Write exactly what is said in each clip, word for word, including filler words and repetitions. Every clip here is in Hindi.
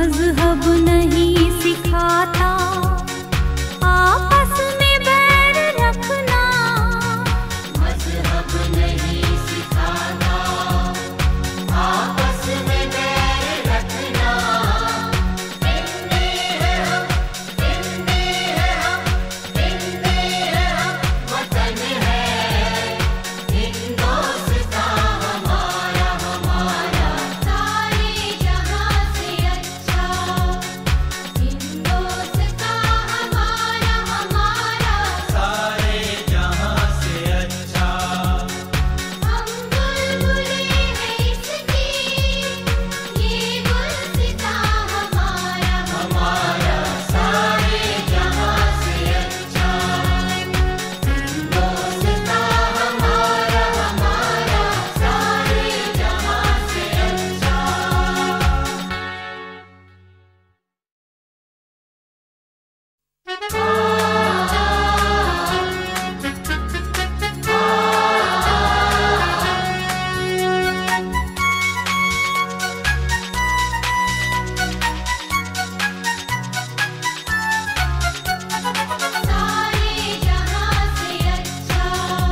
मजहब नहीं सिखाता आपस में बैर रखना, मजहब नहीं सिखाता आपस में बैर रखना। हिंदी है हम, हिंदी है हम, हिंदी है हम, वतन है हिंदुस्तान हमारा हमारा। सारे जहां से अच्छा हिंदुस्तान हमारा हमारा। सारे जहां से अच्छा हम बुलबुलें हैं इसकी, ये गुलसितां हमारा हमारा। सारे जहां से अच्छा हिंदुस्तान हमारा हमारा। सारे जहां से अच्छा। सारे जहां से अच्छा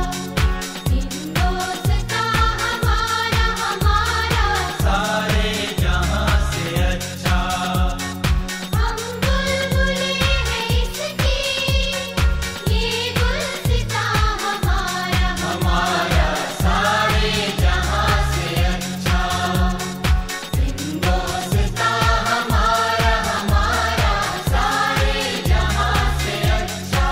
हिंदुस्तान हमारा हमारा। सारे जहां से अच्छा हम बुलबुलें हैं इसकी, ये गुलसितां हमारा हमारा। सारे जहां से अच्छा हिंदुस्तान हमारा हमारा। सारे जहां से अच्छा।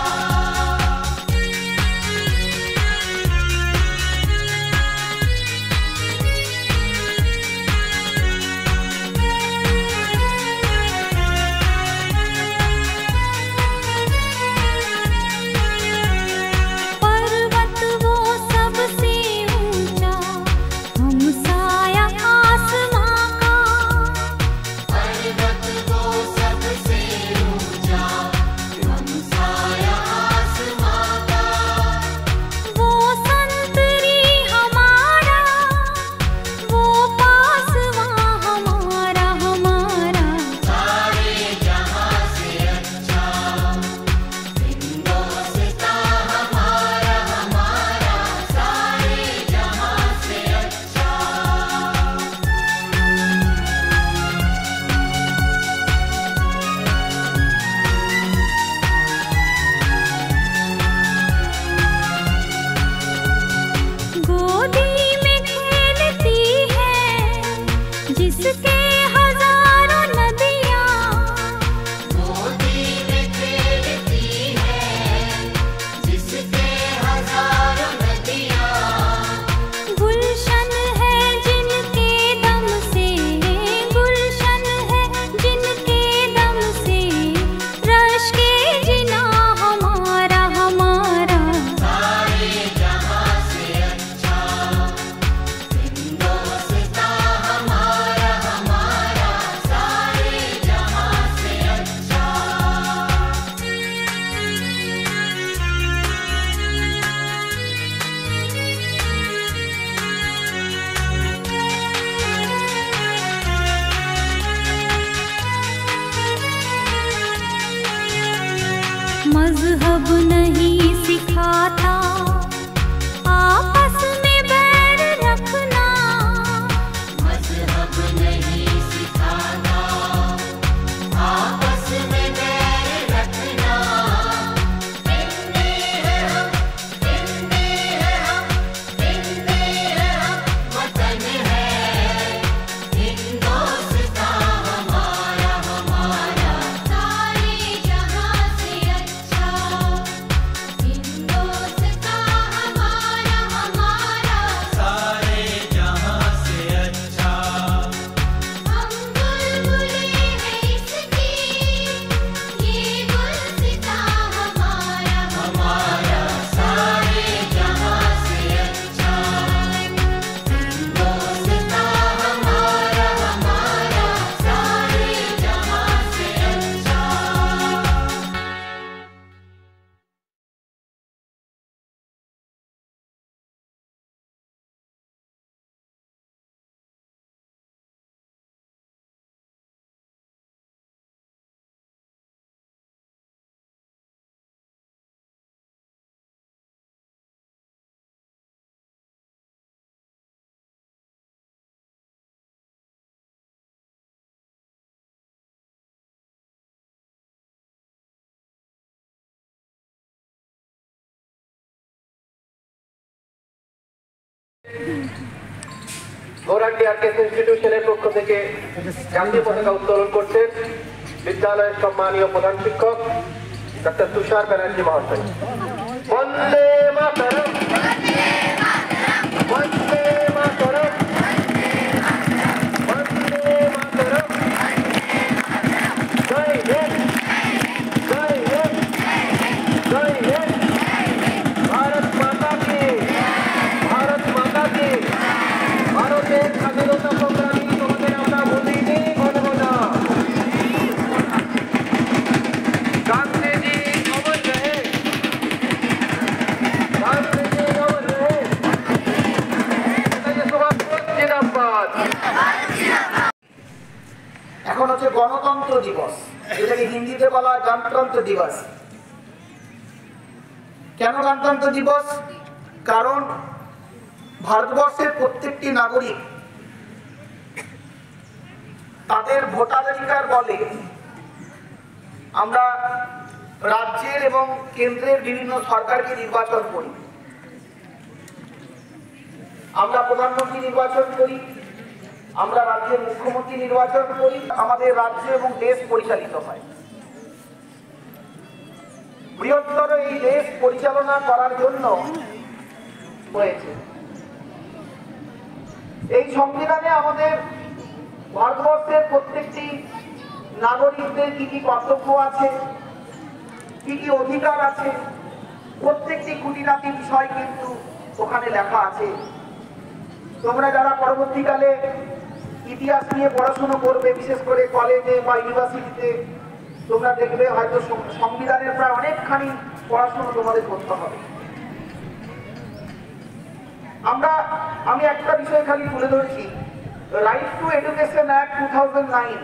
पर्वत वो सबसे ऊंचा हमसाया आसमां का, पर्वत वो सबसे ऊंचा हमसाया आसमां का। वो संतरी हमारा, वो पासवां हमारा हमारा। सारे जहां से अच्छा हिंदुस्तान हमारा हमारा। सारे जहां से अच्छा। गोदी में खेलती है जिसके हजारों नदियां, गोदी में खेलती है जिसके हजारों नदियां। गुलशन है जिनके दम से, गुलशन है जिनके दम से, रश के जिना हमारा हमारा। सारे जहां से अच्छा हिंदुस्तान हमारा हमारा। सारे जहां से अच्छा। मजहब नहीं सिखाता आपस में बैर रखना, मजहब नहीं सिखाता आपस में बैर रखना। हिंदी है हम, हिंदी है हम, हिंदी है हम, वतन है हिंदुस्तान हमारा हमारा। सारे जहां से अच्छा हिंदुस्तान গৌরাঙ্গি আর্কেস ইনস্টিটিউশনের পক্ষ থেকে জাতীয় পতাকা উত্তোলন করছেন বিদ্যালয়ের সম্মানীয় প্রধান শিক্ষক ডক্টর তুষার ব্যানার্জি মহাশয়। বন্দে মাতরম, বন্দে মাতরম, বন্দে মাতরম, জয় হিন্দ, জয় হিন্দ, জয় হিন্দ, ভারত মাতা কি, ভারত মাতা কি। ভারতের স্বাধীনতা সংগ্রামী তোমাদের আমরা ভুলিনি কখনো। গান্ধীজি অমর রহে, গান্ধীজি অমর রহে, নেতাজি সুভাষ বোস জিন্দাবাদ। এখন হচ্ছে গণতন্ত্র দিবস, এটাকে হিন্দিতে বলা হয় গণতন্ত্র দিবস। কেন গণতন্ত্র দিবস? কারণ ভারতবর্ষের প্রত্যেকটি নাগরিক তাদের ভোটাধিকার বলে আমরা রাজ্যের এবং কেন্দ্রের বিভিন্ন সরকারকে নির্বাচন করি, আমরা প্রধানমন্ত্রী নির্বাচন করি, আমরা রাজ্যের মুখ্যমন্ত্রী নির্বাচন করি, আমাদের রাজ্য এবং দেশ পরিচালিত হয়। বৃহত্তর এই দেশ পরিচালনা করার জন্য হয়েছে। এই সংবিধানে আমাদের ভারতবর্ষের প্রত্যেকটি নাগরিকদের কি কি কর্তব্য আছে, কি কি অধিকার আছে, প্রত্যেকটি খুঁটিনাটি বিষয় কিন্তু ওখানে লেখা আছে। তোমরা যারা পরবর্তীকালে ইতিহাস নিয়ে পড়াশোনা করবে, বিশেষ করে কলেজে বা ইউনিভার্সিটিতে, তোমরা দেখবে হয়তো সংবিধানের প্রায় অনেকখানি পড়াশোনা তোমাদের করতে হবে। আমরা আমি একটা বিষয় খালি তুলে ধরছি, right to education act two thousand nine,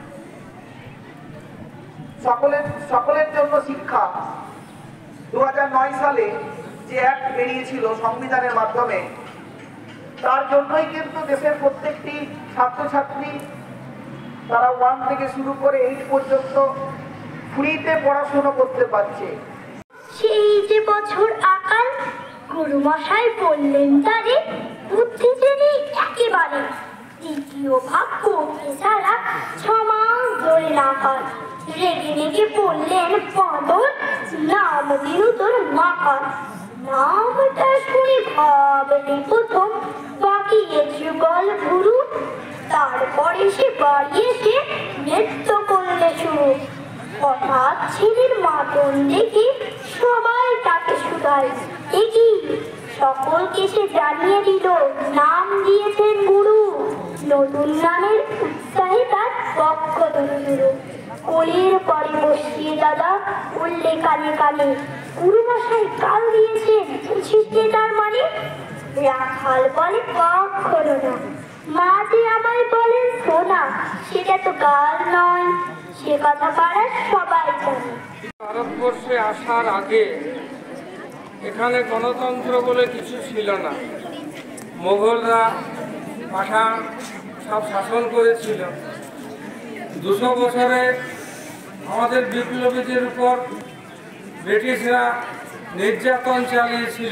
সকলের সকলের জন্য শিক্ষা দু হাজার নয় সালে যে অ্যাক্ট বেরিয়েছিল সংবিধানের মাধ্যমে, তার জন্যই কিন্তু দেশের প্রত্যেকটি ছাত্রছাত্রী তারা ওয়ান থেকে শুরু করে এইট পর্যন্ত ফ্রিতে পড়াশোনা করতে পারছে। সেই যে বছর আকাল গুরুমশাই বললেন তারে বুদ্ধি যদি একেবারে দ্বিতীয় ভাগ করতে ছাড়া ছমাস ধরে রাখার রেগে রেগে বললেন বাঁদর নাম দিনু তোর মাকার। নামটা শুনে ভাবলি প্রথম বাকিয়ে যুগল ভুরু, তারপরে সে বাড়ি এসে নৃত্য করলে শুরু। হঠাৎ ছেলের মাতন দেখে সবাই তাকে শুধায়, একি সকলকে সে জানিয়ে দিল নাম দিয়েছেন গুরু। নতুন নামের উৎসাহে তার পক্ষ ধরে দিল। কোলের পরে বসিয়ে দাদা উল্লে কানে কানে, গুরুমশাই কাল দিয়েছেন বুঝিতে তার মানে। রাখাল বলে কখনো না, মা যে আমায় বলেন শোনা, সেটা তো গাল নয়, সে কথা পাড়ার সবাই জানে। ভারতবর্ষে আসার আগে এখানে গণতন্ত্র বলে কিছু ছিল না। মোগলরা পাঠান সব শাসন করেছিল। দুশো বছরে আমাদের বিপ্লবীদের উপর ব্রিটিশরা নির্যাতন চালিয়েছিল।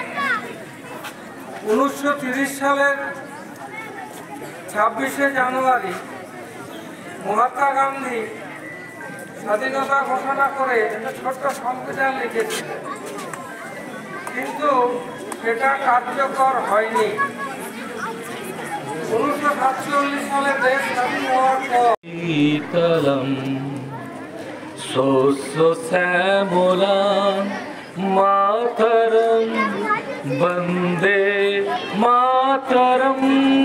উনিশশো তিরিশ সালের ছাব্বিশে জানুয়ারি মহাত্মা গান্ধী স্বাধীনতা ঘোষণা করে একটা ছোট্ট সংবিধান লিখেছিলেন, কিন্তু সেটা কার্যকর হয়নি। উনিশশো সাতচল্লিশ সালে দেশ স্বাধীন হওয়ার পর শীতলম শস্য শ্যামলাম মাতরম বন্দে মাতরম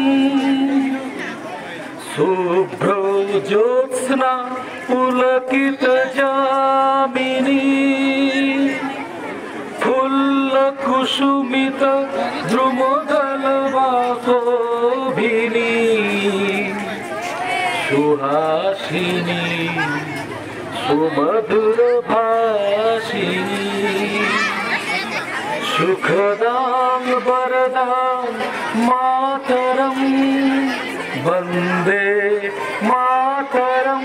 শুভ্র জ্যোৎস্না পুলকিত যামিনী ফুল্ল কুসুমিত দ্রুমদল বাসোভিনী সুহাসিনী সুমধুর ভাষিনী সুখদাং বরদাং মাতরম বন্দে মাতরম।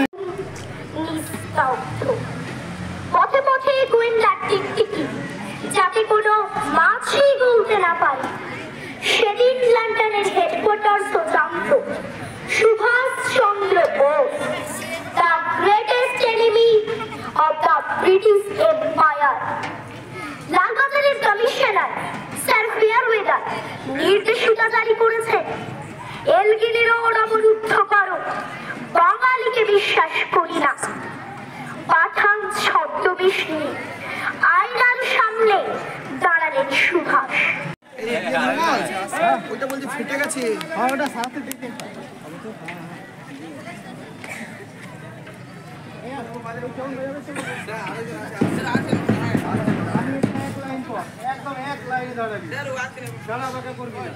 পথে পথে গোয়েন্দা টিকটিকি, যাতে কোনো মাছই গলতে না পারে সেদিন লন্ডনের হেডকোয়ার্টার্স জানত Subhash Chandra Bose, the greatest enemy of the British empire. লালবাজারের কমিশনার স্যার ফেয়ারওয়েদার নির্দেশিকা জারি করেছেন, এলগিনের অবরুদ্ধ করো, বাঙালিকে বিশ্বাস করি না। পাঠান ছদ্মবেশ নিয়ে আয়নার সামনে দাঁড়ালেন সুভাষ। ওটা বলছি ফেটে গেছে। ওটা সাথে দেখতে একদম এক লাইনে দাঁড়াবি, সারা বাঁকা করবি না।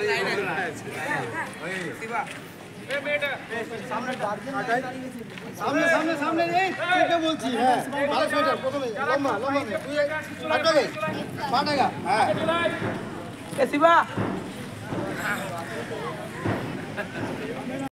সামনে সামনে সামনে এই তোকে বলছি। হ্যাঁ ভালো সোয়েটার, প্রথমে লম্বা লম্বা তুই আটকে পাটাগা। হ্যাঁ এ শিবা